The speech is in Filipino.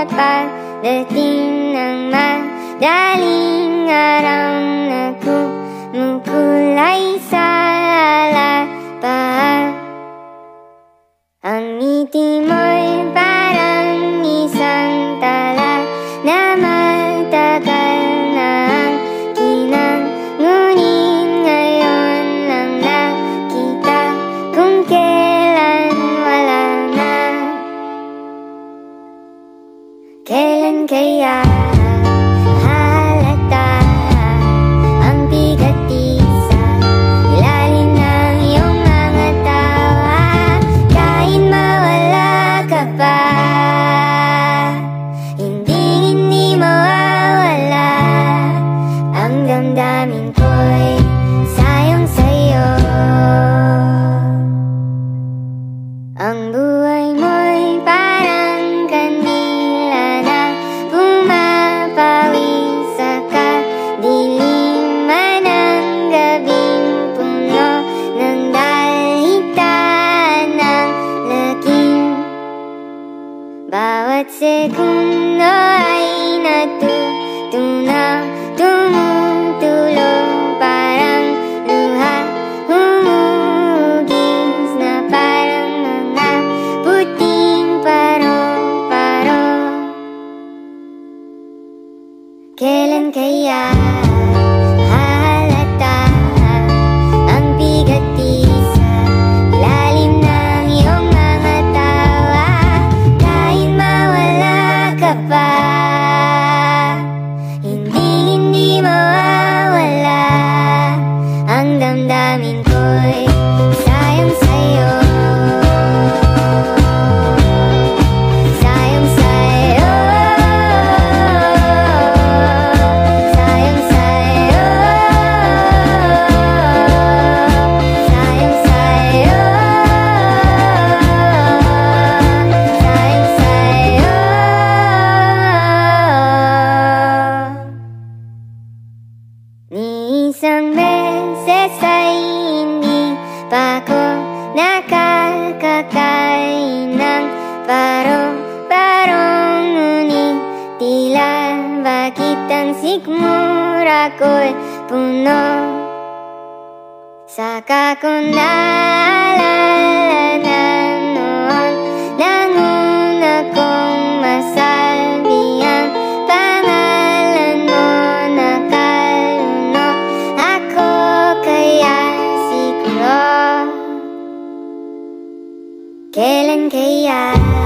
pagdating ng madaling araw na kumukulay sa harapan. Ang ngiti mo'y parang isang tala na matagal na ang kinang, ngunit ngayon lang nakita kung kailan wala na. Kailan kaya halata ang bigat sa ilalim ng iyong mga tawa, kahit mawala ka pa, hindi mawawala. Ang damdamin ko'y sayang sa'yo. Ang buhay mo'y parang kandila na pumapawi sa kadiliman ng gabing puno ng dalitan ng lagim. Bawat segundo ay natutunaw, tumutulong parang luha, humugis na parang mga puting paro-paro. Kailan kaya halata ang bigat sa ilalim ng iyong mga tawa, kahit mawala ka pa, hindi mawawala. Ang damdamin ko'y sayang sa'yo, sayang sa'yo, sayang sa'yo, sayang sa'yo, sayang sa'yo. Ni isang beses ay hindi pa ako nakakakain ng paro-parong, ngunit tila bakit ang sikmura ko'y puno. Saka ko naalala na noon nang una kong masabi ang pangalan mo, nakalunok ako kaya siguro. Kailan kaya